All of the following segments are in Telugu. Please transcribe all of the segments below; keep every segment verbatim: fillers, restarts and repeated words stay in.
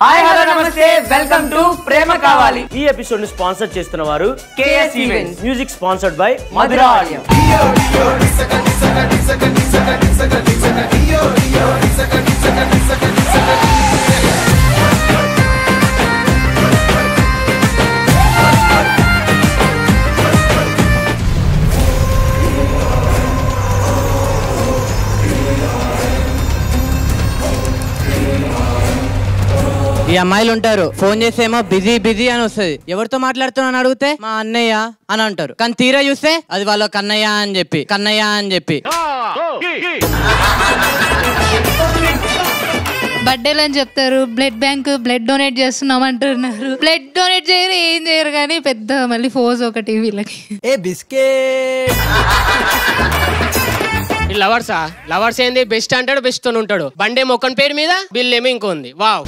హాయ్ హలో నమస్తే వెల్కమ్ టు ప్రేమ కావాలి. ఈ ఎపిసోడ్ ని స్పాన్సర్ చేస్తున్న వారు KS events. Music sponsored by Madhura audio. ఈ అమ్మాయిలు ఉంటారు, ఫోన్ చేసేమో బిజీ బిజీ అని వస్తుంది. ఎవరితో మాట్లాడుతున్నా అడిగితే మా అన్నయ్య అని అంటారు, కానీ తీరా చూస్తే అది వాళ్ళ కన్నయ్య అని చెప్పి కన్నయ్య అని చెప్పి బర్త్డేలు అని చెప్తారు, బ్లడ్ బ్యాంక్ బ్లడ్ డొనేట్ చేస్తున్నాం అంటున్నారు. బ్లడ్ డొనేట్ చేయరు, ఏం చేయరు, కానీ పెద్ద మళ్ళీ ఫోజ్ ఒకటి వీళ్ళకి. ఏ బిస్కెట్ లవర్సా లవర్స్ ఏంది, బెస్ట్ అంటాడు, బెస్ట్ తో ఉంటాడు. బండే మొక్కన్ పేరు మీద బిల్ ఏమో ఇంకో ఉంది. వావ్,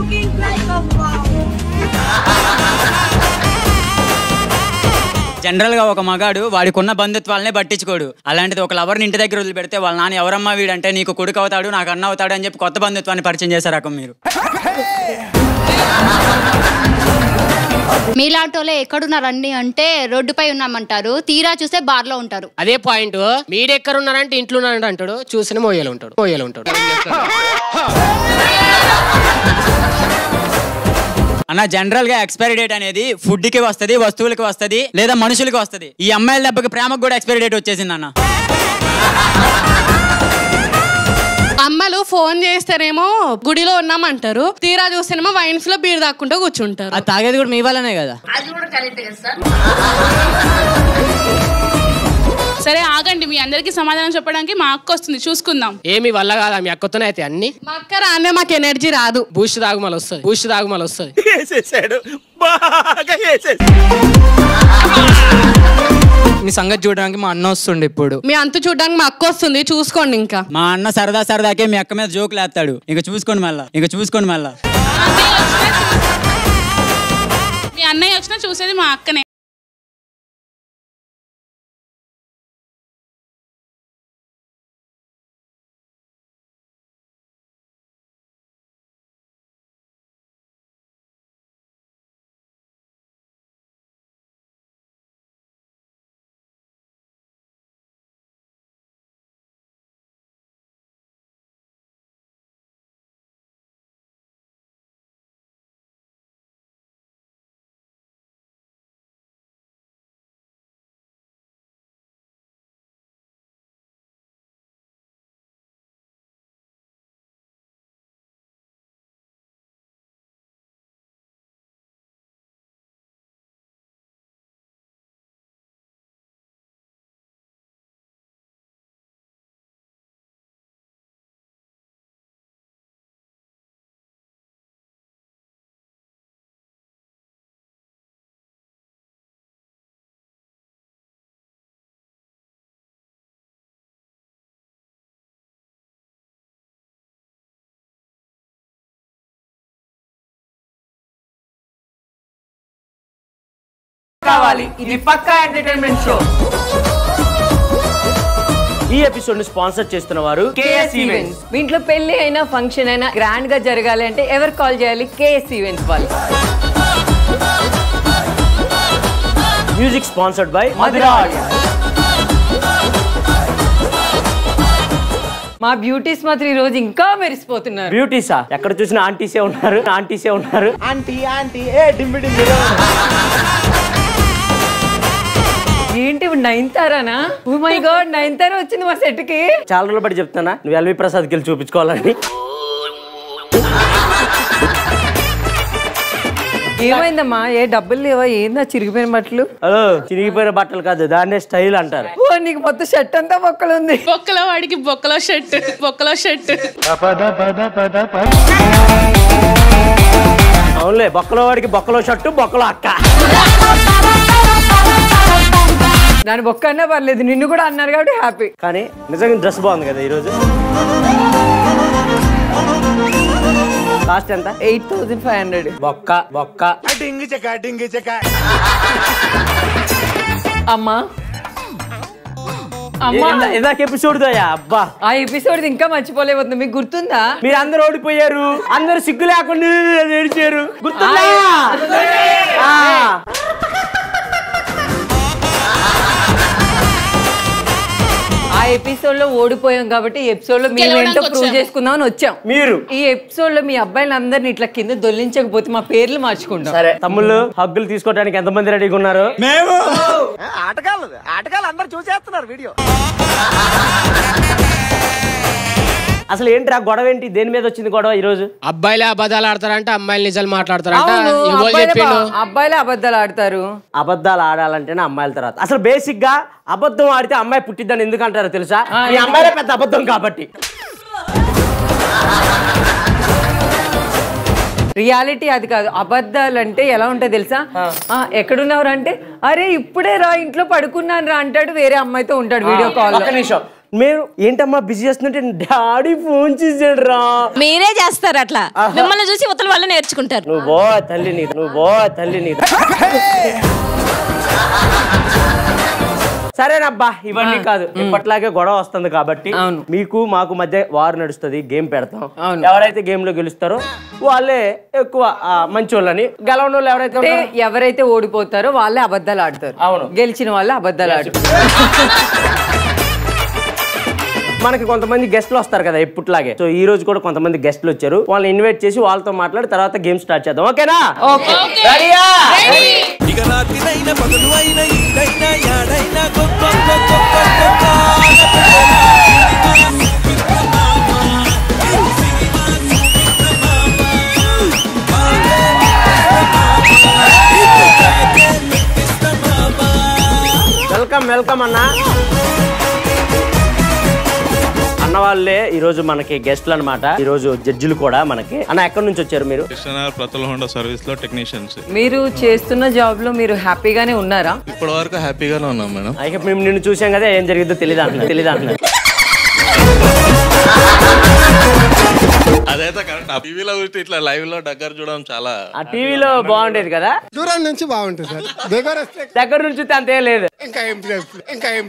జనరల్ గా ఒక మగాడు వాడికున్న బంధుత్వాలనే పట్టించుకోడు. అలాంటిది ఒక లవర్ని ఇంటి దగ్గర వదిలిపెడితే వాళ్ళ నాన్న ఎవరమ్మా వీడంటే నీకు కొడుకు అవుతాడు, నాకు అన్న అవుతాడు అని చెప్పి కొత్త బంధుత్వాన్ని పరిచయం చేశారు రకం మీరు. మీలాంటోలే ఎక్కడున్నారండి అంటే రోడ్డుపై ఉన్నామంటారు, తీరా చూస్తే బార్ లో ఉంటారు. అదే పాయింట్. మీరెక్కడ ఉన్నారంటే ఇంట్లో ఉన్నారంటే అంటాడు, చూసిన మోయలు ఉంటాడు మోయలు ఉంటాడు అన్న జనరల్ గా ఎక్స్పైరీ డేట్ అనేది ఫుడ్ కి వస్తుంది, వస్తువులకి వస్తుంది, లేదా మనుషులకి వస్తుంది. ఈ అమ్మాయిల దెబ్బకి ప్రేమకు కూడా ఎక్స్పైరీ డేట్ వచ్చేసింది అన్న. అమ్మలు ఫోన్ చేస్తేనేమో గుడిలో ఉన్నామంటారు, తీరా చూస్తేనేమో వైన్స్ లో బీర్ దాక్కుంటూ కూర్చుంటారు. అది తాగేది కూడా మీ వల్లనే కదా. సరే ఆగండి, మీ అందరికి సమాధానం చెప్పడానికి మా అక్క వస్తుంది, చూసుకుందాం. ఏమి వల్ల కాదా, మీ అక్కతోనే అయితే అన్ని. మా అక్క రానే మాకు ఎనర్జీ రాదు. బూస్ట్ తాగుమలు వస్తుంది బూస్ట్ తాగుమలు వస్తుంది మీ సంగతి చూడడానికి మా అన్న వస్తుండే, ఇప్పుడు మీ అంతు చూడడానికి మా అక్క వస్తుంది, చూసుకోండి. ఇంకా మా అన్న సరదా సరదాకే మీ అక్క మీద జోకులు వేస్తాడు, ఇక చూసుకోండి మళ్ళా ఇక చూసుకోండి మళ్ళా మీ అన్నయ్య వచ్చినా చూసేది మా అక్కనే. కావాలి, ఇది పక్కా ఎంటర్టైన్మెంట్ షో. ఈ ఎపిసోడ్ ని స్పాన్సర్ చేస్తున్న వారు కేఎస్ ఈవెంట్స్. మీ ఇంట్లో పెళ్లి అయినా ఫంక్షన్ అయినా గ్రాండ్ గా జరగాలి అంటే ఎవరు కాల్ చేయాలి? కేఎస్ ఈవెంట్స్ వాళ్ళు. Music sponsored by Madhura audio. మా బ్యూటీస్ మాత్రం ఈ రోజు ఇంకా మెరిసిపోతున్నారు. బ్యూటీసా? ఎక్కడ చూసినా ఆంటీసే ఉన్నారు ఆంటీసే ఉన్నారు ఆంటీ ఆంటీ ఏ డింబి డింబి. ఏంటి నయనతారానా? ఓ మై గాడ్, నయనతార వచ్చింది మా సెట్ కి. చాలా రోజులు బట్టి చెప్తానా, నువ్వు ఎల్వి ప్రసాద్ కి వెళ్ళి చూపించుకోవాలని. ఏమైందమ్మా? ఏ డబ్బులు లేవా? ఏందా చిరిగిపోయిన బట్టలు? హలో, చిరిగిపోయిన బట్టలు కాదు, దాన్నే స్టైల్ అంటారు. ఓ నీకు మొత్తం షర్ట్ అంతా బొక్కలు ఉంది. బొక్కలో వాడికి బొక్కలో షర్ట్ బొక్కలో షర్ట్. అవునులే, బొక్కలో వాడికి బొక్కలో షర్టు బొక్కలో అక్క. దాని బొక్క అన్నా పర్లేదు, నిన్ను కూడా అన్నారు కాబట్టి హ్యాపీ. కానీ నిజంగా డ్రెస్ బాగుంది కదా ఈరోజు. కాస్ట్ ఎంత? Eight thousand five hundred. బొక్క బొక్క. అమ్మా ఇందాక ఎపిసోడ్ దయా అబ్బా ఆ ఎపిసోడ్ ఇంకా మర్చిపోలేకపోతుంది. మీకు గుర్తుందా? మీరు అందరు ఓడిపోయారు, అందరు సిగ్గు లేకుండా ఏడిచారు. గుర్తుందా? ఆ ఎపిసోడ్ లో ఓడిపోయాం కాబట్టి ఈ ఎపిసోడ్ లో మేము ఏంటో ప్రూవ్ చేసుకుందాం అని వచ్చాం. మీరు ఈ ఎపిసోడ్ లో మీ అబ్బాయిలు అందరిని ఇట్లా కింద దొల్లించకపోతే మా పేర్లు మార్చుకుంటాం. సరే తమ్ముళ్ళు, హగ్గులు తీసుకోవడానికి ఎంత మంది రెడీగా ఉన్నారు? మేము ఆటగాళ్ళు ఆటగాళ్ళు అందరు చూసేస్తున్నారు వీడియో. అసలు ఏంటి ఆ గొడవ ఏంటి? దేని మీద వచ్చింది గొడవ ఈ రోజు? అబ్బాయిలే అబద్ధాలు ఆడతారంటే అమ్మాయిలు నిజాలు మాట్లాడతారంట. అవును, ఎవరు అబ్బాయిలే చెప్పిండు? బా- అబ్బాయిలే అబద్ధాలు ఆడతారు. అబద్ధాలు ఆడాలంటేనే అమ్మాయిల తర్వాత. అసలు బేసిక్ గా అబద్ధం ఆడితే అమ్మాయి పుట్టిద్దని ఎందుకు అంటారో తెలుసా? ఈ అమ్మాయిలే పెద్ద అబద్ధం కాబట్టి. రియాలిటీ అది కాదు. అబద్ధాలు అంటే ఎలా ఉంటాయి తెలుసా? ఆ, ఎక్కడున్నారు అంటే అరే ఇప్పుడే రా ఇంట్లో పడుకున్నాను రా అంటాడు, వేరే అమ్మాయితో ఉంటాడు వీడియో కాల్. ఒక్క నిమిషం, మీరు ఏంటమ్మా బిజీ చేస్తుంటే డాడీ ఫోన్ చేసాడు రా. మీరే చేస్తారు అట్లా, మిమ్మల్ని చూసి ఉత్తల వాళ్ళు నేర్చుకుంటారు. నువ్వు బో తల్లి నీ నువ్వు బో తల్లి నీ సరేనబ్బా, ఇవన్నీ కాదు, ఇప్పట్లాగే గొడవ వస్తుంది కాబట్టి మీకు మాకు మధ్య వారు నడుస్తుంది. గేమ్ పెడతాం. ఎవరైతే గేమ్ లో గెలుస్తారో వాళ్ళే ఎక్కువ మంచి వాళ్ళని, గెలవని వాళ్ళు ఎవరైతే ఎవరైతే ఓడిపోతారో వాళ్ళే అబద్ధాలు ఆడతారు. అవును, గెలిచిన వాళ్ళే అబద్ధాలు ఆడతారు. మనకి కొంతమంది గెస్ట్లు వస్తారు కదా ఎప్పుట్లాగే. సో ఈ రోజు కూడా కొంతమంది గెస్ట్లు వచ్చారు. వాళ్ళని ఇన్వైట్ చేసి వాళ్ళతో మాట్లాడి తర్వాత గేమ్ స్టార్ట్ చేద్దాం. ఓకేనా? ఓకే. రెడీయా? ఇక రాత్రినైనా పగలు అయినా ఈడైనా యాడైనా వెల్కమ్ వెల్కమ్ అన్న. అన్న వాళ్ళే ఈ రోజు మనకి గెస్ట్లు అన్నమాట. ఈ రోజు జడ్జిలు కూడా మనకి. అన్న ఎక్కడి నుంచి వచ్చారు మీరు? కృష్ణనగర్ ప్రతుల హోండా సర్వీస్ లో టెక్నీషియన్స్. మీరు చేస్తున్న జాబ్ లో మీరు హ్యాపీగానే ఉన్నారా? ఇప్పటి వరకు హ్యాపీగానే ఉన్నాం మేడం. అయితే మేము నిన్ను చూసాం కదా, ఏం జరిగిందో తెలియదు అంటున్నా తెలియదు అంటున్నా అదైతే కరెక్ట్. టీవీలో చూస్తే ఇట్లా లైవ్ లో దగ్గర చూడడం చాలా. ఆ టీవీలో బాగుండేది కదా, దూరం నుంచి బాగుంటుంది సార్, దగ్గర వస్తే దగ్గర నుంచి అంతే లేదు. ఇంకా ఏం ఇంకా ఏం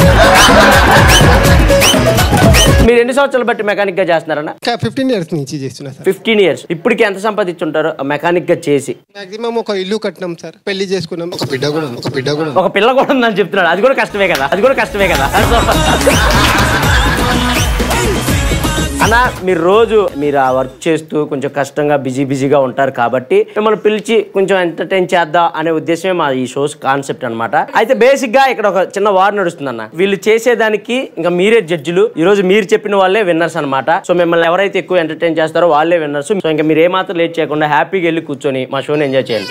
మీరు ఎన్ని సంవత్సరాలు బట్టి మెకానిక్ గా చేస్తున్నారన్న? ఫిఫ్టీన్ ఇయర్స్ నుంచి చేస్తున్నా సార్. ఫిఫ్టీన్ ఇయర్స్ ఇప్పటికి ఎంత సంపాదించుంటారు మెకానిక్ గా చేసి? మాక్సిమం ఒక ఇల్లు కట్టినాం సార్, పెళ్లి చేసుకున్నాం, ఒక బిడ్డ కూడా ఒక బిడ్డ కూడా ఒక పిల్ల కూడా ఉందని చెప్తున్నాడు. అది కూడా కష్టమే కదా, అది కూడా కష్టమే కదా అన్న. మీరు రోజు మీరు ఆ వర్క్ చేస్తూ కొంచెం కష్టంగా బిజీ బిజీగా ఉంటారు కాబట్టి మిమ్మల్ని పిలిచి కొంచెం ఎంటర్టైన్ చేద్దాం అనే ఉద్దేశమే మా ఈ షోస్ కాన్సెప్ట్ అనమాట. అయితే బేసిక్ గా ఇక్కడ ఒక చిన్న వార్ నడుస్తుంది అన్న. వీళ్ళు చేసేదానికి ఇంకా మీరే జడ్జిలు. ఈ రోజు మీరు చెప్పిన వాళ్ళే విన్నర్స్ అనమాట. సో మిమ్మల్ని ఎవరైతే ఎక్కువ ఎంటర్టైన్ చేస్తారో వాళ్ళే విన్నర్స్. సో ఇంకా మీరు ఏమాత్రం లేట్ చేయకుండా హ్యాపీగా వెళ్ళి కూర్చొని మా షోని ఎంజాయ్ చేయండి.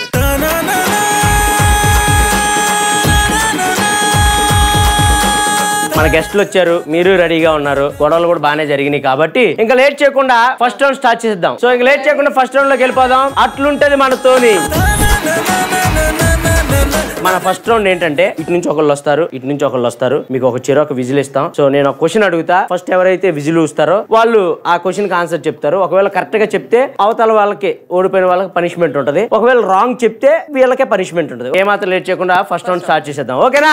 మన గెస్ట్లు వచ్చారు, మీరు రెడీగా ఉన్నారు, గొడవలు కూడా బాగానే జరిగినాయి కాబట్టి ఇంకా లేట్ చేయకుండా ఫస్ట్ రౌండ్ స్టార్ట్ చేద్దాం. సో ఇంకా లేట్ చేయకుండా ఫస్ట్ రౌండ్ లోకి వెళ్ళిపోదాం. అట్లుంటది మనతోని. మన ఫస్ట్ రౌండ్ ఏంటంటే ఇటు నుంచి ఒకళ్ళు వస్తారు, ఇటు నుంచి ఒకళ్ళు వస్తారు. మీకు ఒక చెరొక విజిల్ ఇస్తాం. సో నేను ఒక క్వశ్చన్ అడుగుతా. ఫస్ట్ ఎవరైతే విజిల్ ఇస్తారో వాళ్ళు ఆ క్వశ్చన్ కి ఆన్సర్ చెప్తారు. ఒకవేళ కరెక్ట్ గా చెప్తే అవతల వాళ్ళకి, ఓడిపోయిన వాళ్ళకి పనిష్మెంట్ ఉంటది. ఒకవేళ రాంగ్ చెప్తే వీళ్ళకే పనిష్మెంట్ ఉంటుంది. ఏమాత్రం లేట్ చేయకుండా ఫస్ట్ రౌండ్ స్టార్ట్ చేసేద్దాం. ఓకేనా?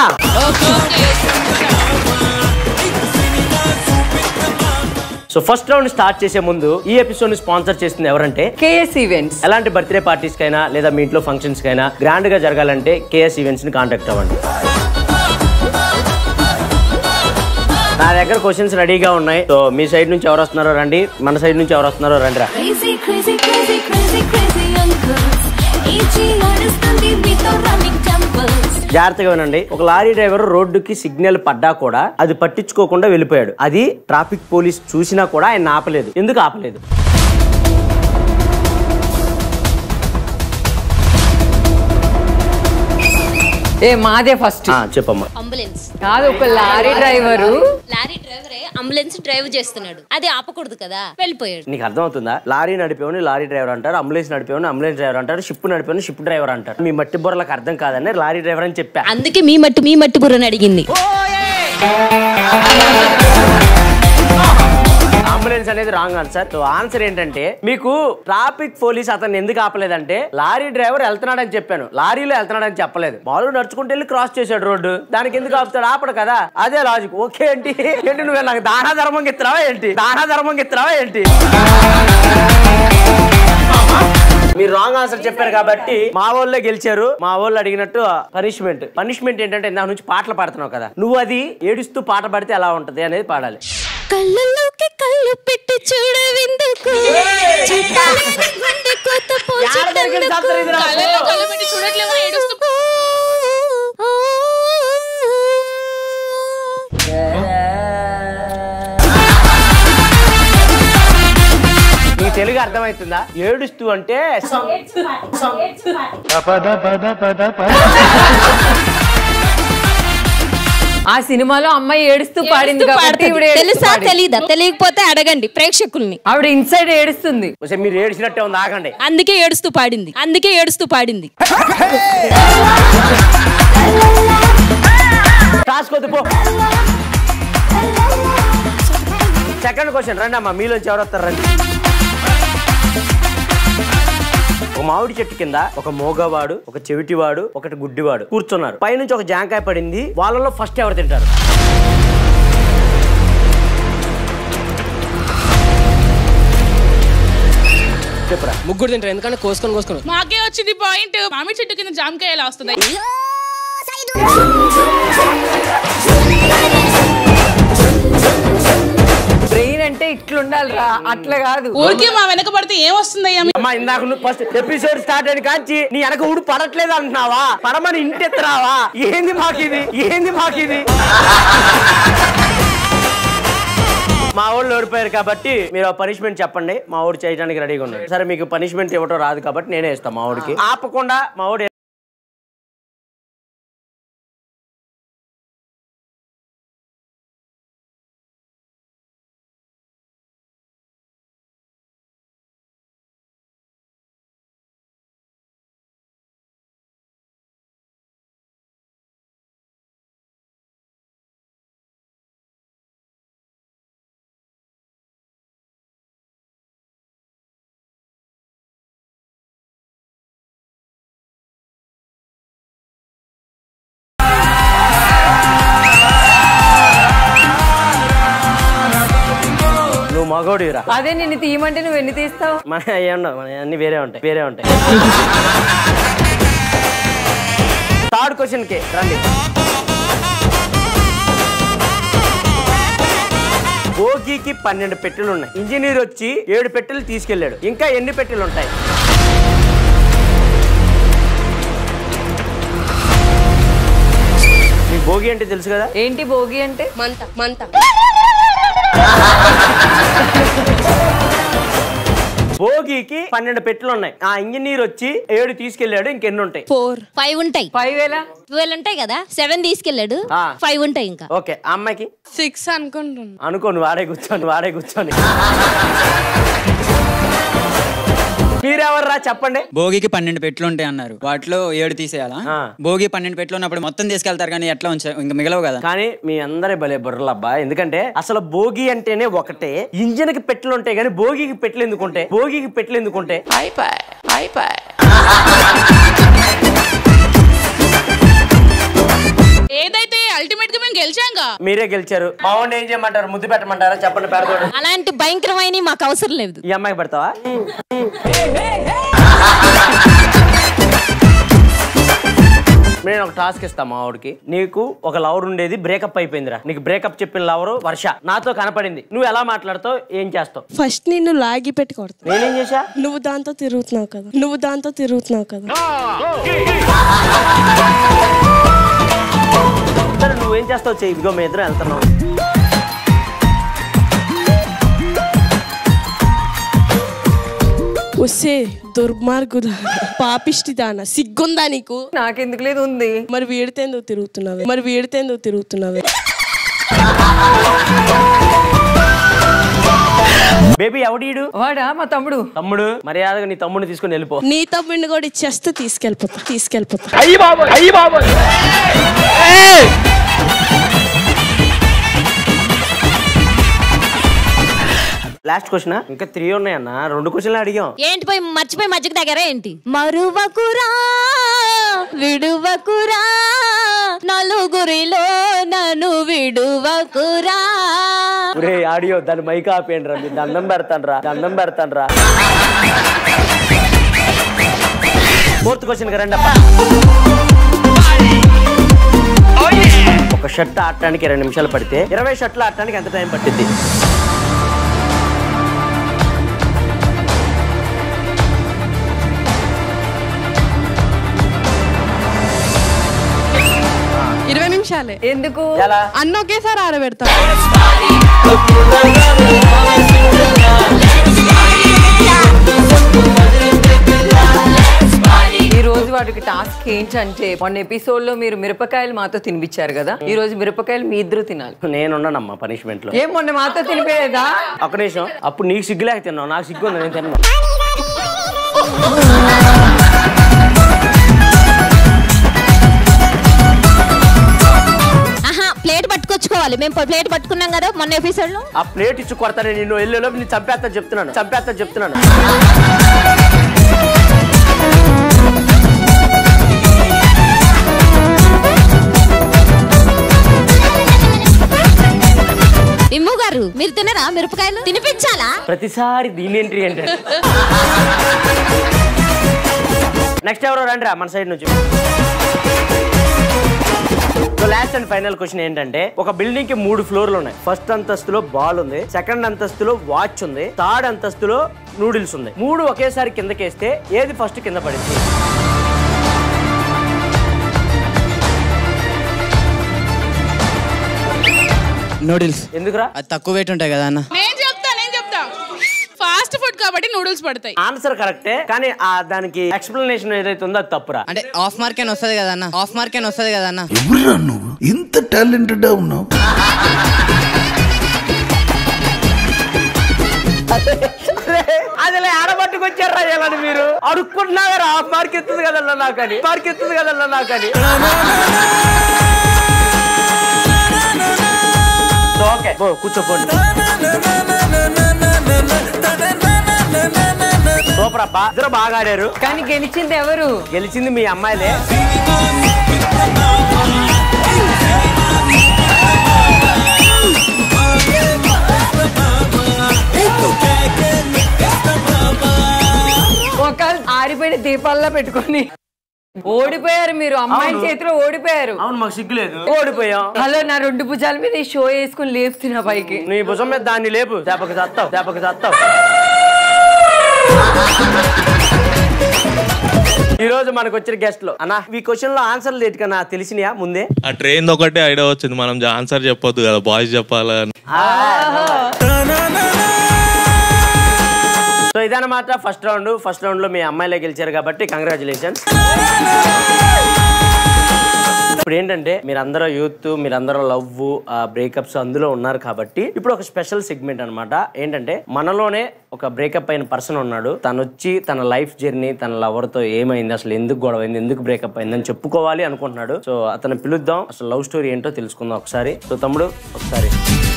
సో ఫస్ట్ రౌండ్ స్టార్ట్ చేసే ముందు ఈ ఎపిసోడ్ ని స్పాన్సర్ చేస్తుంది ఎవరంటే కేఎస్ ఈవెంట్స్. ఎలాంటి బర్త్డే పార్టీస్ కైనా లేదా మీ ఇంట్లో ఫంక్షన్స్ కైనా గ్రాండ్ గా జరగాలంటే కేఎస్ ఈవెంట్స్ ని కాంటాక్ట్ అవ్వండి. నా దగ్గర క్వశ్చన్స్ రెడీగా ఉన్నాయి. సో మీ సైడ్ నుంచి ఎవరు వస్తున్నారో రండి, మన సైడ్ నుంచి ఎవరు వస్తున్నారో రండి రా. జాగ్రత్తగా వినండి. ఒక లారీ డ్రైవర్ రోడ్డుకి సిగ్నల్ పడ్డా కూడా అది పట్టించుకోకుండా వెళ్ళిపోయాడు. అది ట్రాఫిక్ పోలీస్ చూసినా కూడా ఆయన ఆపలేదు. ఎందుకు ఆపలేదు? ఏ మాదే ఫస్ట్ చెప్పమ్మా. అంబులెన్స్ కాదు, ఒక లారీ డ్రైవరు లారీ డ్రైవరే అంబులెన్స్ డ్రైవ్ చేస్తున్నాడు, అది ఆపకూడదు కదా, వెళ్ళిపోయాడు. నీకు అర్థం అవుతుందా? లారీ నడిపేవని లారీ డ్రైవర్ అంటారు, అంబులెన్స్ నడిపేవని అంబులెన్స్ డ్రైవర్ అంటారు, షిప్ నడిపేవని షిప్ డ్రైవర్ అంటారు. మీ మట్టి బుర్రలకు అర్థం కాదని లారీ డ్రైవర్ అని చెప్పా. అందుకే మీ మట్టి మీ మట్టి బుర్రని అడిగింది. అంబులెన్స్ అనేది రాంగ్ ఆన్సర్. సో ఆన్సర్ ఏంటంటే మీకు ట్రాఫిక్ పోలీస్ అతను ఎందుకు ఆపలేదంటే లారీ డ్రైవర్ వెళ్తున్నాడని చెప్పాను, లారీలో వెళ్తున్నాడని చెప్పలేదు. మామూలుగా నడుచుకుంటూ వెళ్ళి క్రాస్ చేశాడు రోడ్డు, దానికి ఎందుకు ఆపుతాడు? ఆపడు కదా, అదే లాజిక్. ఓకే ఏంటి ఏంటి నువ్వు నాకు దానా ధర్మం ఇస్తున్నావా ఏంటి? దానా ధర్మం ఇస్తున్నావా ఏంటి? మీరు రాంగ్ ఆన్సర్ చెప్పారు కాబట్టి మా వాళ్ళే గెలిచారు. మా వాళ్ళు అడిగినట్టు పనిష్మెంట్ పనిష్మెంట్ ఏంటంటే ఇందాక నుంచి పాటలు పాడుతున్నావు కదా, నువ్వు అది ఏడుస్తూ పాట పాడితే ఎలా ఉంటది అనేది పాడాలి. కళ్ళలోకి కళ్ళు పెట్టి చూడవిందుకు చూడట్లేమో ఏడుస్తూ నీ తెలుగు అర్థమవుతుందా? ఏడుస్తూ అంటే ఆ సినిమాలో అమ్మాయి ఏడుస్తూ పాడింది కాబట్టి తెలుసా తెలీదా? తెలియకపోతే అడగండి ప్రేక్షకుల్ని. ఆవిడ ఇన్సైడ్ ఏడుస్తుంది. మీరు ఏడిచినట్టే ఉంది, ఆగండి. అందుకే ఏడుస్తూ పాడింది, అందుకే ఏడుస్తూ పాడింది. సెకండ్ క్వశ్చన్ రండి అమ్మా, మీలోంచి ఎవరు వస్తారు రండి. ఒక మామిడి చెట్టు కింద ఒక మోగవాడు, ఒక చెవిటివాడు, ఒకటి గుడ్డివాడు కూర్చున్నారు. పైనుంచి ఒక జాంకాయ పడింది. వాళ్ళలో ఫస్ట్ ఎవరు తింటారు? చెప్పరా. ముగ్గురు తింటారు, ఎందుకంటే కోసుకొని కోసుకొని. మాకే వచ్చింది పాయింట్. మామిడి చెట్టు కింద జామకాయ ఎలా వస్తుంది? బ్రెయిన్ అంటే ఇట్లుండాలిరా, అట్లా కాదు. ఊరికే మా వెనక పడితే ఏం వస్తుందయ్యా? అమ్మా ఇందాక నువ్వు ఫస్ట్ ఎపిసోడ్ స్టార్ట్ అని కాంచి నీ వెనక ఊడు పడట్లేదు అంటున్నావా? పడమని ఇంటెత్తరావా? ఏంది మాకిది, ఏంది మాకిది? మా ఊళ్ళు ఓడిపోయారు కాబట్టి మీరు పనిష్మెంట్ చెప్పండి. మా ఊడు చేయడానికి రెడీగా ఉన్నాడు. సరే మీకు పనిష్మెంట్ ఇవ్వటం రాదు కాబట్టి నేనే ఇస్తాను మా ఊడికి. ఆపకుండా మా ఊడు మగోడిరా. అదే నిన్ను తీయమంటే నువ్వు ఎన్ని తీస్తావు? మన ఏమన్నావు, మన అన్ని వేరే ఉంటాయి, వేరే ఉంటాయి. థర్డ్ క్వశ్చన్ కి రండి. భోగికి పన్నెండు పెట్టెలు ఉన్నాయి. ఇంజనీర్ వచ్చి ఏడు పెట్టెలు తీసుకెళ్లాడు. ఇంకా ఎన్ని పెట్టెలు ఉంటాయి? మీకు భోగి అంటే తెలుసు కదా? ఏంటి భోగి అంటే? మంట మంట. భోగికి పన్నెండు పెట్టెలు ఉన్నాయి. ఆ ఇంజనీర్ వచ్చి ఏడు తీసుకెళ్లాడు. ఇంకెన్ని ఉంటాయి? ఫోర్ ఫైవ్ ఉంటాయి. ఫైవ్ వేల ట్వెల్వ్ ఉంటాయి కదా. సెవెన్ తీసుకెళ్లాడు, ఫైవ్ ఉంటాయి ఇంకా. ఓకే, అమ్మాయికి సిక్స్ అనుకుంటున్నా. అనుకోను, వాడే కూర్చోండి, వాడే కూర్చోండి. మీరెవర్రా చెప్పండి. భోగికి పన్నెండు పెట్లు ఉంటాయి అన్నారు, వాటిలో ఏడు తీసేయాలా? భోగి పన్నెండు పెట్లు ఉన్నప్పుడు మొత్తం తీసుకెళ్తారు కానీ ఎట్లా ఉంచారు, ఇంకా మిగలవు కదా. కానీ మీ అందరే భలే బుర్రలబ్బా. ఎందుకంటే అసలు భోగి అంటేనే ఒకటే. ఇంజన్ కి పెట్లు ఉంటాయి కానీ భోగికి పెట్లు ఎందుకుంటే, భోగికి పెట్లు ఎందుకుంటే? అయిపోయి అయిపోయి. ఏదైతే అల్టిమేట్ గా మేము గెలిచాంగా. మీరే గెలిచారు. బాగుండి ఏం చేయమంటారు? ముద్దు పెట్టమంటారా? చెప్పండి పెడతాడు. అలాంటి భయంకరమైన మాకు అవసరం లేదు. ఈ అమ్మాయికి పెడతావా? నేను ఒక టాస్క్ ఇస్తా మా ఆవిడకి. నీకు ఒక లవర్ ఉండేది, బ్రేకప్ అయిపోయిందిరా. నీకు బ్రేకప్ చెప్పిన లవరు వర్ష నాతో కనపడింది. నువ్వు ఎలా మాట్లాడతావు, ఏం చేస్తావు? ఫస్ట్ నిన్ను లాగి పెట్టి కొడతా. నేనేం చేశా? నువ్వు దాంతో తిరుగుతున్నావు కదా, నువ్వు దాంతో తిరుగుతున్నావు కదా. సరే నువ్వేం చేస్తావు చెయ్యి. ఇదిగో మీ ఇద్దరం వెళ్తున్నావు. వస్తే దుర్మార్గుదా, పాపిష్టిదానా, సిగ్గుందా నీకు? నాకెందుకు లేదు, ఉంది. మరి వీడితే ఎందుకు తిరుగుతున్నావే, మరి వీడితే ఎందుకు తిరుగుతున్నావే? బేబీ ఎవడీడు? వాడా మా తమ్ముడు. తమ్ముడు మర్యాదగా నీ తమ్ముడిని తీసుకుని వెళ్ళిపో. నీ తమ్ముడిని కూడా ఇచ్చేస్తే తీసుకెళ్ళిపోతా, తీసుకెళ్ళిపోతా. అయ్యి బాబోయ్, అయ్యి బాబోయ్. లాస్ట్ క్వశ్చన్ ఇంకా త్రీ ఉన్నాయన్న, రెండు క్వశ్చన్లు అడిగాం. ఏంటి పోయి మర్చిపోయి మధ్యకి దగ్గర ఏంటి? మరువకురా విడువకురా నలుగురిలో నన్ను విడువకురా. ఒరే ఆడియో దాని మైక్ ఆపేయండి రా, మీరు దండం పెడతాను రా, దండం పెడతాను రా. ఫోర్త్ క్వశ్చన్ కి రండి. ఒక షర్ట్ ఆడటానికి ఇరవై నిమిషాలు పడితే ఇరవై షర్ట్లు ఆడటానికి ఎంత టైం పట్టింది? ఇరవై నిమిషాలే. ఎందుకు? అన్న ఒకేసారి ఆరబెడతా. ఈ రోజు వాటికి టాస్క్ ఏంటంటే మొన్న ఎపిసోడ్ లో మీరు మిరపకాయలు మాతో తినిపించారు కదా, ఈ రోజు మిరపకాయలు మీ ఇద్దరు తినాలి. నేనున్నానమ్మా పనిష్మెంట్ లో. ఏం మొన్న మాతో తినిపోయేదా? ఒక నిమిషం, అప్పుడు నీకు సిగ్గు లేక తిన్నావు, నాకు సిగ్గు ఉంది, నేను తిన్నాను. ప్లేట్ పట్టుకొచ్చుకోవాలి. మేము ప్లేట్ పట్టుకున్నాం కదా మొన్న ఎపిసోడ్ లో. ఆ ప్లేట్ ఇచ్చి కొడతాను నిన్ను, ఎల్లులో నేను చంపేస్తా చెప్తున్నాను, చంపేస్తా చెప్తున్నాను. ఇమ్ము గారు మీరు తినరా మిరపకాయలు? తినిపించాలా ప్రతిసారి దీని ఎంట్రీ ఏంటంటే. నెక్స్ట్ ఎవరో రండి రా మన సైడ్ నుంచి. లాస్ట్ అండ్ ఫైనల్ క్వశ్చన్ ఏంటంటే, ఒక బిల్డింగ్ కి మూడు ఫ్లోర్లు ఉన్నాయి. ఫస్ట్ అంతస్తులో బాల్ ఉంది, సెకండ్ అంతస్తులో వాచ్ ఉంది, థర్డ్ అంతస్తులో నూడిల్స్ ఉంది. మూడు ఒకేసారి కిందకేస్తే ఏది ఫస్ట్ కింద పడింది? నూడిల్స్. ఎందుకురా? అది తక్కువ వెయిట్ ఉంటాయి కదా అన్న. నేను చెప్తా నేను చెప్తా ఫాస్ట్ ఫుడ్ కాబట్టి నూడిల్స్ పడతాయి. ఆన్సర్ కరెక్టే, కానీ ఆ దానికి ఎక్స్ప్లెనేషన్ ఏదైతే ఉందో అది తప్పురా. అంటే ఆఫ్ మార్క్ అని వస్తుంది కదా అన్న, ఆఫ్ మార్క్ అని వస్తుంది కదా అన్న. ఎవరురా నువ్వు ఇంత టాలెంటెడ్ ఉన్నావు? అసలు ఆడబట్టుకొచ్చారా అని మీరు అడుక్కుంటున్నారా? హాఫ్ మార్క్ ఎత్తుంది కదన్నా నాకని, మార్క్ ఎత్తుంది కదన్నా నాకని. ఓకే కూర్చోపోండి. సూపర్ అబ్బా, ఇద్దరు బాగా ఆడారు. కానీ గెలిచింది ఎవరు? గెలిచింది మీ అమ్మాయిలే. ఒక ఆరిపోయిన దీపాల్లో పెట్టుకొని ఓడిపోయారు మీరు. అమ్మాయి చేతిలో ఓడిపోయారు. అవును, మాకు సిగ్గు లేదు, ఓడిపోయాం. హలో, నా రెండు భుజాల మీద ఈ షో వేసుకుని లేపుతున్నా పైకి. నీ భుజం మీద దాన్ని లేపు, చేపక చస్తావు, చేపక చస్తావు. ఈ రోజు మనకు వచ్చిన గెస్ట్లు అన్న, ఈ క్వశ్చన్ లో ఆన్సర్ లేట్ కన్నా తెలిసినయా ముందే? ఆ ట్రైన్ ఒకటే ఐడియా వచ్చింది, మనం ఆన్సర్ చెప్పొద్దు కదా, బాయ్స్ చెప్పాలని. సో ఇదన్నమాట ఫస్ట్ రౌండ్. ఫస్ట్ రౌండ్ లో మీ అమ్మాయిలే గెలిచారు కాబట్టి కంగ్రాచులేషన్స్. ఇప్పుడు ఏంటంటే మీరందరూ యూత్, మీరందరూ లవ్, బ్రేకప్స్ అందులో ఉన్నారు కాబట్టి ఇప్పుడు ఒక స్పెషల్ సెగ్మెంట్ అనమాట. ఏంటంటే మనలోనే ఒక బ్రేకప్ అయిన పర్సన్ ఉన్నాడు, తను వచ్చి తన లైఫ్ జర్నీ, తన లవర్ తో ఏమైంది, అసలు ఎందుకు గొడవ అయింది, ఎందుకు బ్రేకప్ అయింది అని చెప్పుకోవాలి అనుకుంటున్నాడు. సో అతను పిలుద్దాం, అసలు లవ్ స్టోరీ ఏంటో తెలుసుకుందాం ఒకసారి. సో తమ్ముడు ఒకసారి.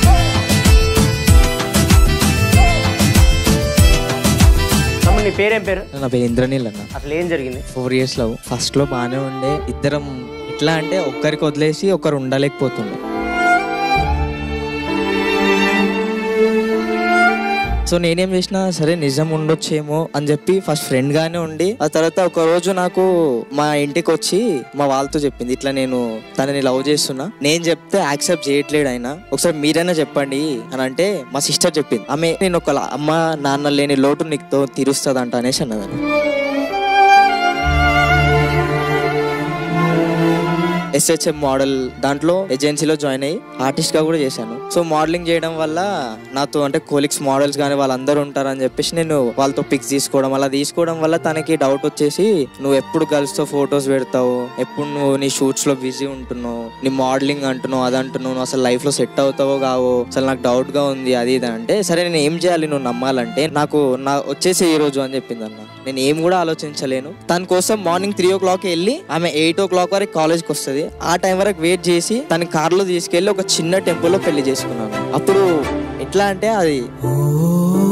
నీ పేరేం పేరు? నా పేరు ఇంద్రనీల్ అన్న. అసలు ఏం జరిగింది? Four years love. ఫస్ట్ లో బాగానే ఉండే, ఇద్దరం ఎట్లా అంటే ఒక్కరికి వదిలేసి ఒకరు ఉండలేకపోతుండే. సో నేనేం చేసినా సరే నిజం ఉండొచ్చేమో అని చెప్పి ఫస్ట్ ఫ్రెండ్ గానే ఉండి, ఆ తర్వాత ఒక రోజు నాకు మా ఇంటికి వచ్చి మా వాళ్ళతో చెప్పింది, ఇట్లా నేను తనని లవ్ చేస్తున్నా, నేను చెప్తే యాక్సెప్ట్ చేయట్లేడు ఆయన, ఒకసారి మీరైనా చెప్పండి అని అంటే మా సిస్టర్ చెప్పింది. ఆమె నేను ఒక అమ్మ నాన్న లేని లోటు నీకు తీరుస్తుందంట అనేసి అన్నదాన్ని. ఎస్హెచ్ఎం మోడల్ దాంట్లో ఏజెన్సీలో జాయిన్ అయ్యి ఆర్టిస్ట్ గా కూడా చేశాను. సో మోడలింగ్ చేయడం వల్ల నాతో అంటే కోలిక్స్ మోడల్స్ కానీ వాళ్ళందరూ ఉంటారని చెప్పేసి నేను వాళ్ళతో పిక్స్ తీసుకోవడం, అలా తీసుకోవడం వల్ల తనకి డౌట్ వచ్చేసి, నువ్వు ఎప్పుడు గర్ల్స్ తో ఫొటోస్ పెడతావు, ఎప్పుడు నువ్వు నీ షూట్స్ లో బిజీ ఉంటున్నావు, నీ మోడలింగ్ అంటున్నావు, అది అంటున్నావు, నువ్వు అసలు లైఫ్ లో సెట్ అవుతావో కావో, అసలు నాకు డౌట్ గా ఉంది అది ఇది అంటే, సరే నేను ఏం చేయాలి నువ్వు నమ్మాలంటే, నాకు నా వచ్చేసి ఈ రోజు అని చెప్పింది అన్న. నేను ఏం కూడా ఆలోచించలేను. తన కోసం మార్నింగ్ త్రీ ఓ క్లాక్ వెళ్ళి ఆమె ఎయిట్ ఓ క్లాక్ వరకు కాలేజ్కి వస్తుంది, ఆ టైం వరకు వెయిట్ చేసి తన కార్లో తీసుకెళ్లి ఒక చిన్న టెంపుల్లో పెళ్లి చేసుకున్నాను. అప్పుడు ఎట్లా అంటే అది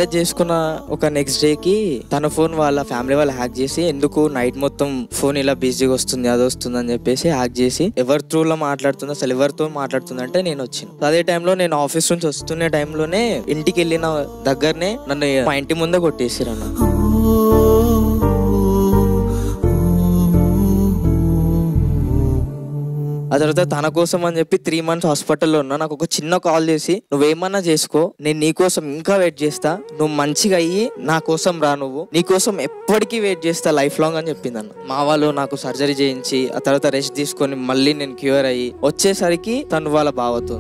మ్యారేజ్ చేసుకున్న ఒక నెక్స్ట్ డే కి తన ఫోన్ వాళ్ళ ఫ్యామిలీ వాళ్ళు హ్యాక్ చేసి ఎందుకు నైట్ మొత్తం ఫోన్ ఇలా బిజీగా వస్తుంది అది వస్తుంది అని చెప్పేసి హ్యాక్ చేసి ఎవరి త్రూ లో మాట్లాడుతుంది అసలు ఎవరితో మాట్లాడుతుంది అంటే నేను వచ్చాను. అదే టైంలో నేను ఆఫీస్ నుంచి వస్తున్న టైంలోనే ఇంటికి వెళ్ళిన దగ్గరనే నన్ను మా ఇంటి ముందే కొట్టేసారు అన్న. ఆ తర్వాత తన కోసం అని చెప్పి త్రీ మంత్స్ హాస్పిటల్లో ఉన్నా. నాకు ఒక చిన్న కాల్ చేసి నువ్వేమన్నా చేసుకో, నేను నీ కోసం ఇంకా వెయిట్ చేస్తా, నువ్వు మంచిగా అయ్యి నా కోసం రా, నువ్వు నీ కోసం ఎప్పటికీ వెయిట్ చేస్తా లైఫ్ లాంగ్ అని చెప్పింది అన్న. మా వాళ్ళు నాకు సర్జరీ చేయించి ఆ తర్వాత రెస్ట్ తీసుకొని మళ్ళీ నేను క్యూర్ అయ్యి వచ్చేసరికి తను వాళ్ళ బావతో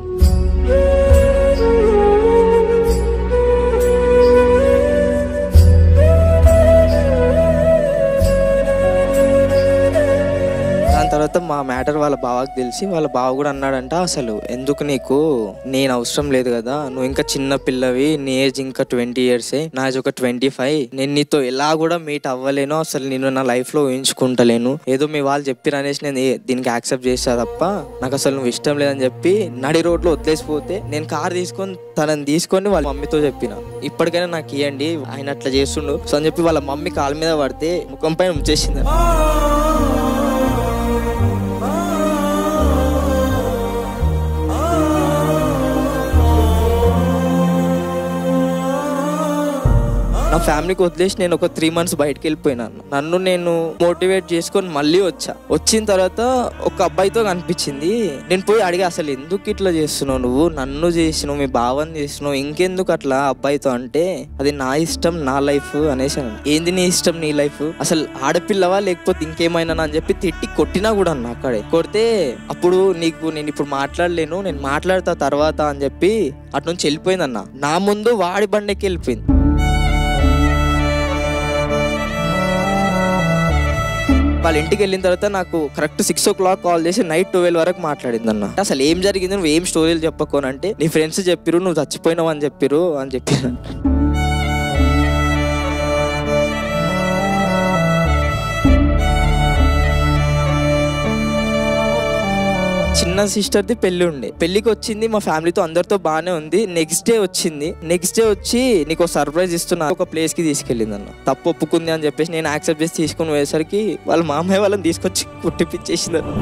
తర్వాత మా మ్యాటర్ వాళ్ళ బావకి తెలిసి వాళ్ళ బావ కూడా అన్నాడంట, అసలు ఎందుకు నీకు, నేను అవసరం లేదు కదా, నువ్వు ఇంకా చిన్న పిల్లవి, నీ ఏజ్ ఇంకా ట్వంటీ ఇయర్సే, నా ఏజ్ ఒక ట్వంటీ ఫైవ్, నేను నీతో ఎలా కూడా మీట్ అవ్వలేను, అసలు నేను నా లైఫ్ లో ఊహించుకుంటలేను, ఏదో మీ వాళ్ళు చెప్పిరు అనేసి నేను దీనికి యాక్సెప్ట్ చేస్తా తప్ప నాకు అసలు నువ్వు ఇష్టం లేదని చెప్పి నడి రోడ్లో వదిలేసిపోతే నేను కార్ తీసుకొని తనని తీసుకొని వాళ్ళ మమ్మీతో చెప్పిన, ఇప్పటికైనా నాకు ఇవ్వండి, ఆయన అట్లా చేస్తుండు సో అని చెప్పి వాళ్ళ మమ్మీ కాళ్ళ మీద పడితే ముఖం పైన ఉంచేసింది. నా ఫ్యామిలీకి వదిలేసి నేను ఒక త్రీ మంత్స్ బయటకు వెళ్ళిపోయినాను. నన్ను నేను మోటివేట్ చేసుకొని మళ్ళీ వచ్చా. వచ్చిన తర్వాత ఒక అబ్బాయితో కనిపించింది. నేను పోయి అడిగా, అసలు ఎందుకు ఇట్లా చేస్తున్నావు, నువ్వు నన్ను చేసినావు, మీ భావాన్ని చేసినావు, ఇంకెందుకు అట్లా అబ్బాయితో అంటే, అది నా ఇష్టం నా లైఫ్ అనేసాను. ఏంది నీ ఇష్టం నీ లైఫ్, అసలు ఆడపిల్లవా లేకపోతే ఇంకేమైనా అని చెప్పి తిట్టి కొట్టినా కూడా అన్న. అక్కడే కొడితే అప్పుడు నీకు నేను ఇప్పుడు మాట్లాడలేను, నేను మాట్లాడతా తర్వాత అని చెప్పి అటు నుంచి వెళ్ళిపోయిందన్న. నా ముందు వాడి బండికి వెళ్ళిపోయింది. వాళ్ళ ఇంటికి వెళ్ళిన తర్వాత నాకు correct six o'clock call చేసి నైట్ ట్వెల్వ్ వరకు మాట్లాడింది అన్న. అసలు ఏం జరిగింది, నువ్వు ఏం స్టోరీలు చెప్పకోనంటే, నీ ఫ్రెండ్స్ చెప్పిరు నువ్వు చచ్చిపోయినావు అని చెప్పిరు అని చెప్పాను. చిన్న సిస్టర్ది పెళ్లి ఉండే, పెళ్లికి వచ్చింది, మా ఫ్యామిలీతో అందరితో బాగానే ఉంది. నెక్స్ట్ డే వచ్చింది, నెక్స్ట్ డే వచ్చి నీకు సర్ప్రైజ్ ఇస్తున్నా ఒక ప్లేస్ కి తీసుకెళ్ళింది అన్న. తప్పు ఒప్పుకుంది అని చెప్పేసి నేను యాక్సెప్ట్ చేసి తీసుకుని పోయేసరికి వాళ్ళ మామయ్య వాళ్ళని తీసుకొచ్చి కుట్టిపించేసింది అన్న.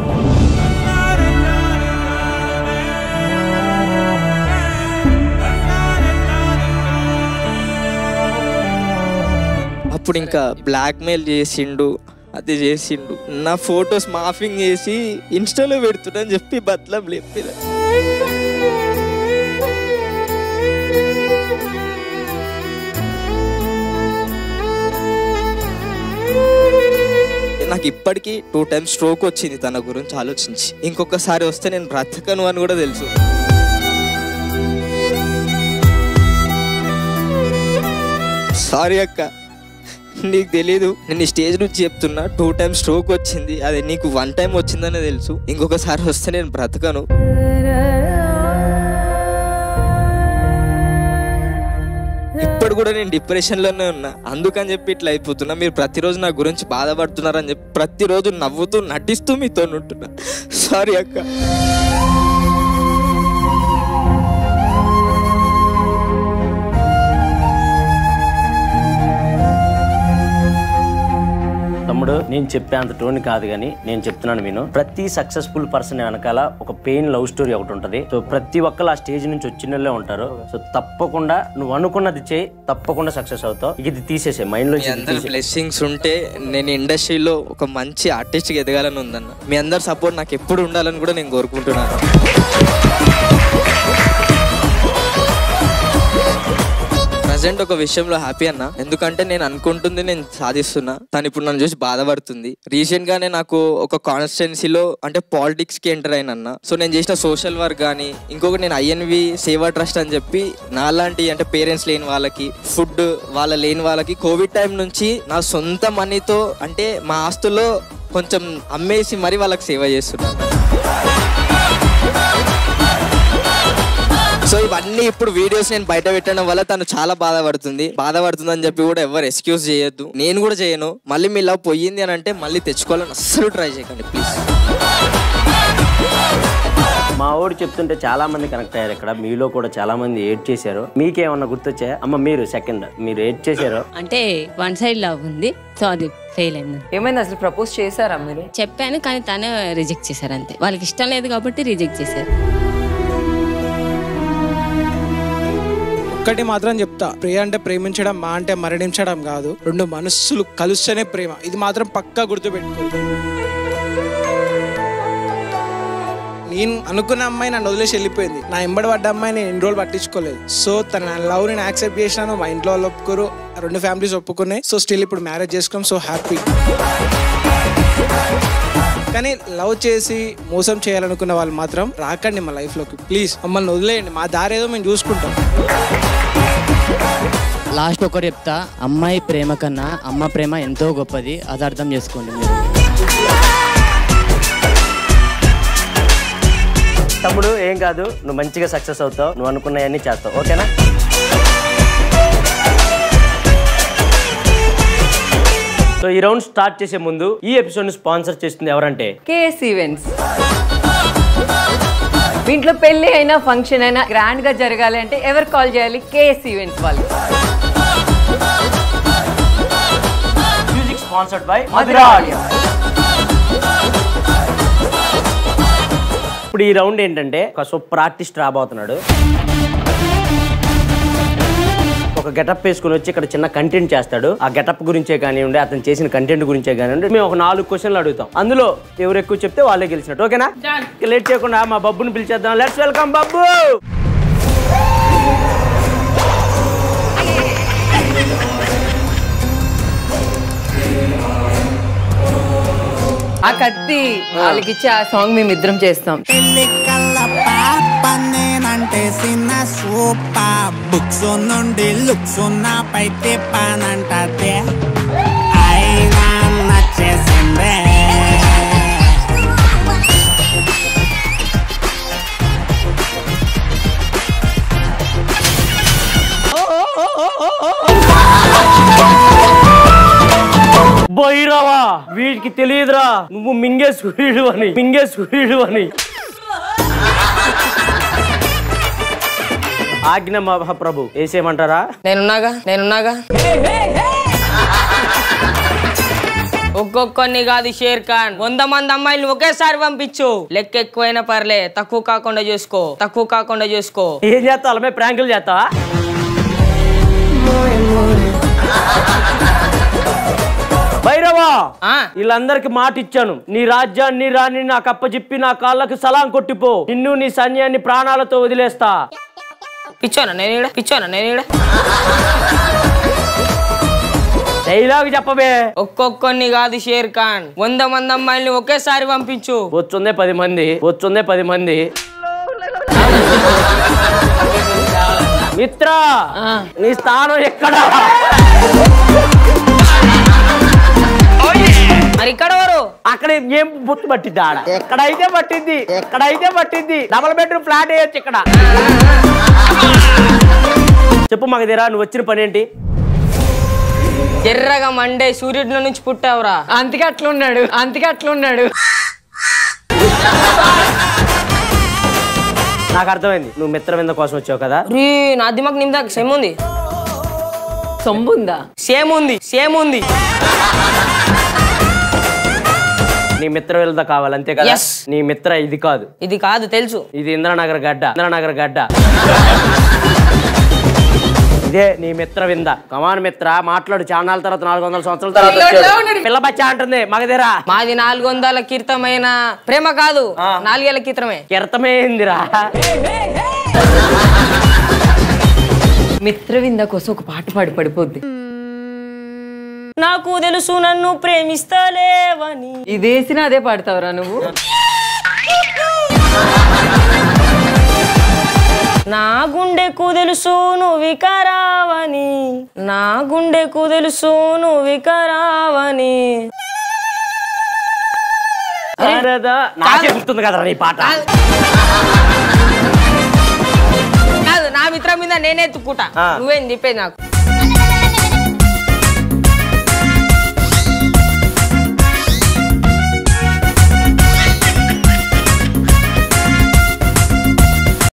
అప్పుడు ఇంకా బ్లాక్ మెయిల్ చేసిండు, అది చేసిండు, నా ఫొటోస్ మాఫింగ్ చేసి ఇన్స్టాలో పెడుతున్నా అని చెప్పి బతలం లేపి నాకు ఇప్పటికీ టూ టైమ్స్ స్ట్రోక్ వచ్చింది తన గురించి ఆలోచించి. ఇంకొకసారి వస్తే నేను బ్రతకను అని కూడా తెలుసు. సారీ అక్క, నీకు తెలీదు, నేను ఈ స్టేజ్ నుంచి చెప్తున్నా, టూ టైమ్స్ స్ట్రోక్ వచ్చింది, అది నీకు వన్ టైం వచ్చిందనే తెలుసు, ఇంకొకసారి వస్తే నేను బ్రతకను. ఇప్పుడు కూడా నేను డిప్రెషన్ లోనే ఉన్నా, అందుకని చెప్పి ఇట్లా అయిపోతున్నా. మీరు ప్రతిరోజు నా గురించి బాధపడుతున్నారని చెప్పి ప్రతిరోజు నవ్వుతూ నటిస్తూ మీతో ఉంటున్నా. సారీ అక్క. తమ్ముడు, నేను చెప్పే అంత టోన్ కాదు కానీ నేను చెప్తున్నాను విను. ప్రతి సక్సెస్ఫుల్ పర్సన్ వెనకాల ఒక పెయిన్ లవ్ స్టోరీ ఒకటి ఉంటది. సో ప్రతి ఒక్కరు ఆ స్టేజ్ నుంచి వచ్చిన ఉంటారు. సో తప్పకుండా నువ్వు అనుకున్నది చేయి, తప్పకుండా సక్సెస్ అవుతావు. ఇది తీసేసే మైండ్ లో. అందరు బ్లెస్సింగ్స్ ఉంటే నేను ఇండస్ట్రీలో ఒక మంచి ఆర్టిస్ట్ గా ఎదగాలని ఉందన్న. మీ అందరు సపోర్ట్ నాకు ఎప్పుడు ఉండాలని కూడా నేను కోరుకుంటున్నాను. ప్రజెంట్ ఒక విషయంలో హ్యాపీ అన్న, ఎందుకంటే నేను అనుకుంటుంది నేను సాధిస్తున్నా, తను ఇప్పుడు నన్ను చూసి బాధపడుతుంది. రీసెంట్ గానే నాకు ఒక కాన్స్టిట్యున్సీలో అంటే పాలిటిక్స్ కి ఎంటర్ అయినన్నా. సో నేను చేసిన సోషల్ వర్క్ కానీ, ఇంకొకటి నేను ఐఎన్వి సేవా ట్రస్ట్ అని చెప్పి నాలాంటి అంటే పేరెంట్స్ లేని వాళ్ళకి, ఫుడ్ వాళ్ళ లేని వాళ్ళకి కోవిడ్ టైం నుంచి నా సొంత మనీతో అంటే మా ఆస్తుల్లో కొంచెం అమ్మేసి మరి వాళ్ళకి సేవ చేస్తున్నాను. సో ఇవన్నీ ఇప్పుడు వీడియోస్ నేను బయట పెట్టడం వల్ల తను చాలా బాధపడుతుంది. బాధపడుతుంది అని చెప్పి కూడా ఎవరు ఎక్స్క్యూజ్ చేయొద్దు, నేను కూడా చేయను. మళ్ళీ మీ లవ్ పోయింది అని అంటే మళ్ళీ తెచ్చుకోవాలని అస్సలు ట్రై చేయకండి ప్లీజ్. మా ఊరు చెప్తుంటే చాలా మంది కనెక్ట్ అయ్యారు ఇక్కడ. మీలో కూడా చాలా మంది ఏడ్ చేశారు. మీకేమన్నా గుర్తొచ్చాయా? అమ్మ మీరు సెకండ్, మీరు ఏడ్ చేశారు. అంటే వన్ సైడ్ లవ్ ఉంది, సో అది ఫెయిల్ అయింది. ఏమైంది అసలు? ప్రపోజ్ చేశారా మీరు? చెప్పాను కానీ తను రిజెక్ట్ చేశారు అంతే. వాళ్ళకి ఇష్టం లేదు కాబట్టి రిజెక్ట్ చేశారు. ఒక్కటి మాత్రం చెప్తా, ప్రియ అంటే ప్రేమించడం, మా అంటే మరణించడం కాదు. రెండు మనస్సులు కలుస్తేనే ప్రేమ. ఇది మాత్రం పక్కా గుర్తుపెట్టుకోండి. నేను అనుకున్న అమ్మాయి నన్ను వదిలేసి వెళ్ళిపోయింది. నా ఎంబడి పడ్డ అమ్మాయి నేను ఎన్ని రోజులు పట్టించుకోలేదు. సో తన లవ్ నేను యాక్సెప్ట్ చేసినాను. మా ఇంట్లో వాళ్ళు ఒప్పుకోరు, రెండు ఫ్యామిలీస్ ఒప్పుకున్నాయి. సో స్టిల్ ఇప్పుడు మ్యారేజ్ చేసుకున్నాం. So happy. కానీ లవ్ చేసి మోసం చేయాలనుకున్న వాళ్ళు మాత్రం రాకండి మా లైఫ్లోకి. ప్లీజ్ మమ్మల్ని వదిలేయండి. మా దారి ఏదో మేము చూసుకుంటాం. లాస్ట్ ఒకటి చెప్తా, అమ్మాయి ప్రేమ కన్నా అమ్మ ప్రేమ ఎంతో గొప్పది. అది అర్థం చేసుకోండి మీరు. తమ్ముడు ఏం కాదు, నువ్వు మంచిగా సక్సెస్ అవుతావు. నువ్వు అనుకున్నవన్నీ చేస్తావు. ఓకేనా? సో ఈ రౌండ్ స్టార్ట్ చేసే ముందు ఈ ఎపిసోడ్ ని స్పాన్సర్ చేస్తుంది ఎవరంటే కేఎస్ ఈవెంట్స్. మీ ఇంట్లో పెళ్లి అయినా ఫంక్షన్ అయినా గ్రాండ్ గా జరగాలి అంటే ఎవరు కాల్ చేయాలి? కేఎస్ ఈవెంట్స్ వాళ్ళు. Music sponsored by Madhura audio. ఇప్పుడు ఈ రౌండ్ ఏంటంటే ఒక సూపర్ ఆర్టిస్ట్ రాబోతున్నాడు. ఒక గెటప్ వేసుకుని వచ్చి ఇక్కడ చిన్న కంటెంట్ చేస్తాడు. ఆ గెటప్ గురించే కానివ్వండి, అతను చేసిన కంటెంట్ గురించే కానివ్వండి, మేము ఒక నాలుగు క్వశ్చన్లు అడుగుతాం. అందులో ఎవరు ఎక్కువ చెప్తే వాళ్ళే గెలిచినట్టు. ఓకేనా? లేట్ చేయకుండా మా బబ్బుని పిలిచేద్దాం. Let's welcome Babbu. ఆ కత్తి వాళ్ళకి ఇచ్చి ఆ సాంగ్ మేము ఇద్దరం చేస్తాం. నేనంటే చిన్న సూపర్ బుక్స్ నుండి లుక్స్ నాపై తిప్పానంటే అయినా నచ్చేసిందే. బైరావా, వీడికి తెలియదురా నువ్వు మింగే సూర్యుడు అని. మింగే సూర్యుడు అని. ఆజ్ఞ మహాప్రభు వేసేయమంటారా? నేనున్నాగా నేనున్నాగా ఒక్కొక్కరిని కాదు షేర్ ఖాన్, వంద మంది అమ్మాయిలు ఒకేసారి పంపించు. లెక్క ఎక్కువైనా పర్లే, తక్కువ కాకుండా చూసుకో. తక్కువ కాకుండా చూసుకో. ఏం చేస్తావు? అలా ప్రాంకులు చేస్తావా? భైరవా, వీళ్ళందరికి మాట ఇచ్చాను. నీ రాజ్యాన్ని రాని నాకు అప్పచెప్పి నా కాళ్ళకు సలాం కొట్టిపో. నిన్ను నీ సైన్యాన్ని ప్రాణాలతో వదిలేస్తా. పిచ్చోనా నేను పిచ్చోనా నేను డైలాగ్ చెప్పబే. ఒక్కొక్కరిని కాదు షేర్ ఖాన్, వంద మంది అమ్మాయిల్ని ఒకేసారి పంపించు. వచ్చుందే పది మంది. వచ్చుందే పది మంది. మిత్ర, నీ స్థానం ఎక్కడా? మరి ఇక్కడ ఎవరు? అక్కడ ఏం బుత్తు పట్టింది? ఆడ ఎక్కడైతే పట్టింది, ఎక్కడైతే పట్టింది. డబుల్ బెడ్రూమ్ ఫ్లాట్ వేయచ్చు ఇక్కడ. చెప్పు మగధీరా, నువ్వు వచ్చిన పని ఏంటి? ఎర్రగా మండే సూర్యుడిలో నుంచి పుట్టావురా. అంతగా అట్లున్నాడు, అంతగా అట్లున్నాడు. నాకు అర్థమైంది, నువ్వు మిత్రవింద కోసం వచ్చావు కదా. నా దిమాగ్ నిమ్దా సేమ్ ఉంది. సొంబుందా? సేమ్ ఉంది, సేమ్ ఉంది. నీ మిత్ర వెళ్దా కావాలి అంతే కదా. నీ మిత్ర ఇది కాదు, ఇది కాదు తెలుసు. ఇది ఇంద్రనగర్ గడ్డ, ఇంద్రనగర్ గడ్డ. ఇదే నీ మిత్ర వింద. కమాన్ మిత్ర, మాట్లాడు. చాన్నాళ్ళ తర్వాత, నాలుగు వందల సంవత్సరాల తర్వాత పిల్ల బచ్చా అంటుంది మగధీరా. మాది నాలుగు వందల కీర్తమైన ప్రేమ కాదు, నాలుగేళ్ల కీర్తమే. కీర్తమేందిరా? మిత్రవింద కోసం ఒక పాట పాడి పడిపోద్ది. నాకు తెలుసు నన్ను ప్రేమిస్తలేవని. ఇదేసినా అదే పాడతావురా నువ్వు? నా గుండెకు తెలుసు నువ్వు వికరావని, నా గుండెకు తెలుసు నువ్వు వికరావని. నాకే గుర్తుంది కదా నీ పాట. నా మిత్రం మీద నేనే ఎత్తుకుంటా, నువ్వేం చెప్పేది నాకు.